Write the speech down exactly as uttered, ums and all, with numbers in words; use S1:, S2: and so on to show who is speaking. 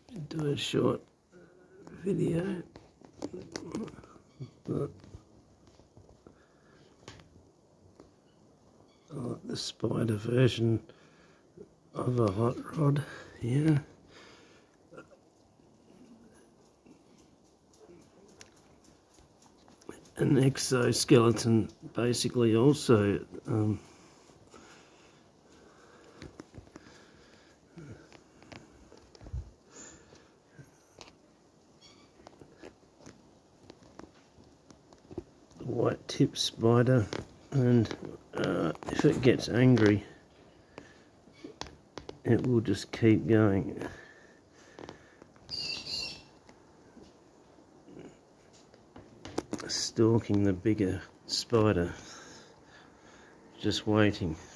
S1: do a short video. But I like the spider version of a hot rod here. An exoskeleton basically also um, white tip spider, and uh, if it gets angry it will just keep going. Stalking the bigger spider, just waiting.